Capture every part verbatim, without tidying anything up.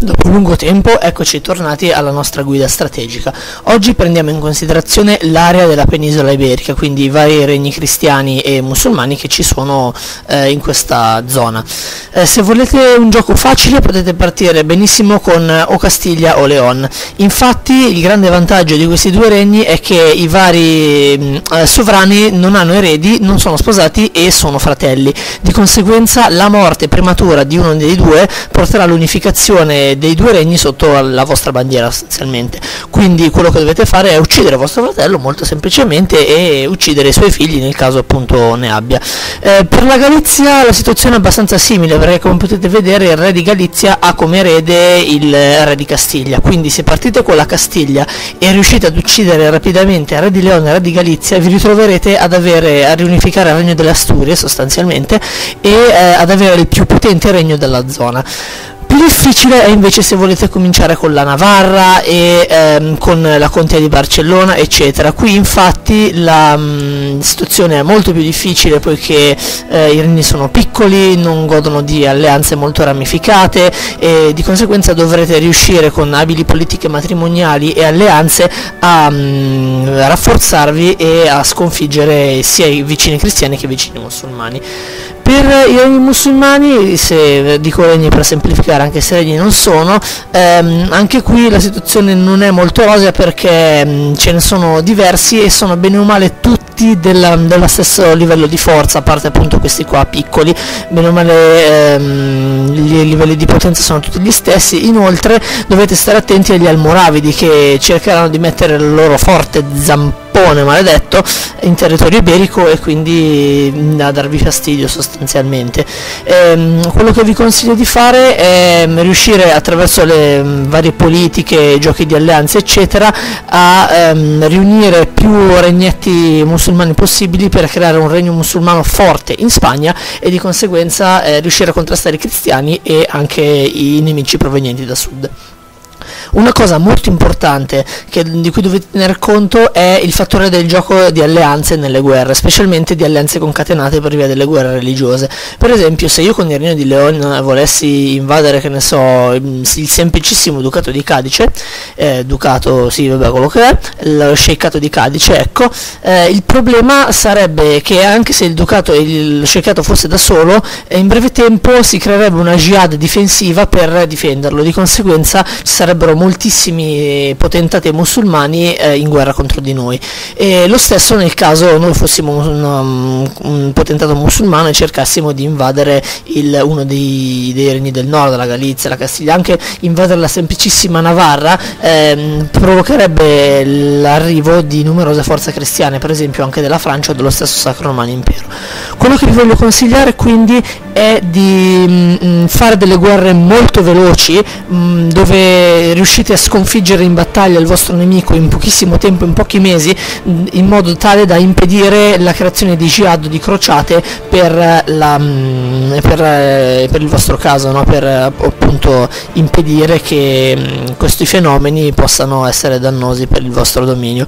Dopo un lungo tempo eccoci tornati alla nostra guida strategica. Oggi prendiamo in considerazione l'area della penisola iberica, quindi i vari regni cristiani e musulmani che ci sono eh, in questa zona. Eh, se volete un gioco facile potete partire benissimo con o Castiglia o León. Infatti il grande vantaggio di questi due regni è che i vari eh, sovrani non hanno eredi, non sono sposati e sono fratelli. Di conseguenza la morte prematura di uno dei due porterà all'unificazione dei due regni sotto la vostra bandiera sostanzialmente. Quindi quello che dovete fare è uccidere vostro fratello molto semplicemente e uccidere i suoi figli nel caso appunto ne abbia. Eh, per la Galizia la situazione è abbastanza simile, perché come potete vedere il re di Galizia ha come erede il re di Castiglia, quindi se partite con la Castiglia e riuscite ad uccidere rapidamente il re di León e il re di Galizia vi ritroverete ad avere a riunificare il regno delle Asturie sostanzialmente e eh, ad avere il più potente regno della zona. Più difficile è invece se volete cominciare con la Navarra e ehm, con la Contea di Barcellona eccetera. Qui infatti la mh, situazione è molto più difficile, poiché eh, i regni sono piccoli, non godono di alleanze molto ramificate e di conseguenza dovrete riuscire con abili politiche matrimoniali e alleanze a mh, rafforzarvi e a sconfiggere sia i vicini cristiani che i vicini musulmani. Per i regni musulmani, se dico regni per semplificare anche se regni non sono, ehm, anche qui la situazione non è molto rosea, perché mh, ce ne sono diversi e sono bene o male tutti della, dello stesso livello di forza, a parte appunto questi qua piccoli, bene o male ehm, i livelli di potenza sono tutti gli stessi. Inoltre dovete stare attenti agli almoravidi, che cercheranno di mettere il loro forte zampone maledetto in territorio iberico e quindi mh, a darvi fastidio sostanzialmente. Ehm, quello che vi consiglio di fare è mh, riuscire attraverso le mh, varie politiche, giochi di alleanze eccetera a ehm, riunire più regnetti musulmani possibili per creare un regno musulmano forte in Spagna e di conseguenza eh, riuscire a contrastare i cristiani e anche i nemici provenienti da sud. Una cosa molto importante che, di cui dovete tener conto è il fattore del gioco di alleanze nelle guerre, specialmente di alleanze concatenate per via delle guerre religiose. Per esempio, se io con il Regno di León volessi invadere, che ne so, il semplicissimo Ducato di Cadice, eh, Ducato, sì, vabbè, quello che è, lo Sceiccato di Cadice, ecco, eh, il problema sarebbe che anche se il Ducato e il Sceiccato fosse da solo, eh, in breve tempo si creerebbe una jihad difensiva per difenderlo, di conseguenza ci sarebbero moltissimi potentati musulmani eh, in guerra contro di noi, e lo stesso nel caso noi fossimo un, um, un potentato musulmano e cercassimo di invadere il, uno dei, dei regni del nord, la Galizia, la Castiglia. Anche invadere la semplicissima Navarra ehm, provocherebbe l'arrivo di numerose forze cristiane, per esempio anche della Francia o dello stesso Sacro Romano Impero. Quello che vi voglio consigliare quindi è di mh, fare delle guerre molto veloci, mh, dove riuscite a sconfiggere in battaglia il vostro nemico in pochissimo tempo, in pochi mesi, in modo tale da impedire la creazione di jihad, di crociate per, la, per, per il vostro caso, no? Per appunto impedire che questi fenomeni possano essere dannosi per il vostro dominio.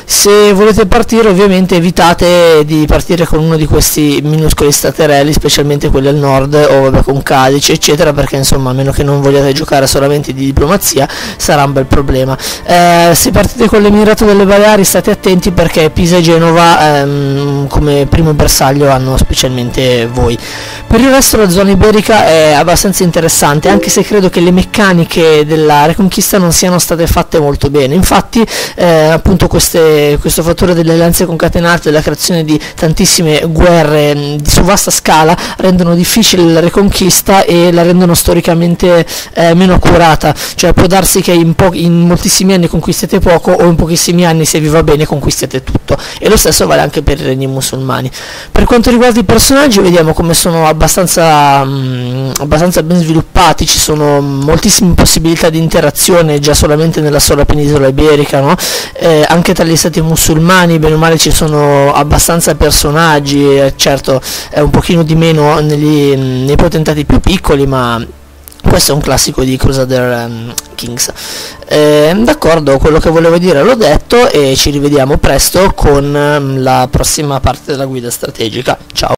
Se volete partire, ovviamente evitate di partire con uno di questi minuscoli staterelli, specialmente quelli al nord, o vabbè, con Cadice eccetera, perché insomma, a meno che non vogliate giocare solamente di diplomazia, sarà un bel problema. Eh, se partite con l'Emirato delle Baleari, state attenti, perché Pisa e Genova ehm, come primo bersaglio hanno specialmente voi. Per il resto la zona iberica è abbastanza interessante, anche se credo che le meccaniche della Reconquista non siano state fatte molto bene. Infatti eh, appunto queste, questo fattore delle alleanze concatenate, della creazione di tantissime guerre mh, su vasta scala, rendono difficile la Reconquista e la rendono storicamente eh, meno accurata. Cioè può darsi che in, in moltissimi anni conquistate poco, o in pochissimi anni, se vi va bene, conquistate tutto, e lo stesso vale anche per i regni musulmani. Per quanto riguarda i personaggi, vediamo come sono abbastanza, mh, abbastanza ben sviluppati. Ci sono moltissime possibilità di interazione già solamente nella sola penisola iberica, no? Eh, anche tra gli stati musulmani bene o male ci sono abbastanza personaggi, eh, certo è un pochino di meno negli, nei potentati più piccoli, ma questo è un classico di Crusader um, Kings. Eh, d'accordo, quello che volevo dire l'ho detto, e ci rivediamo presto con um, la prossima parte della guida strategica. Ciao!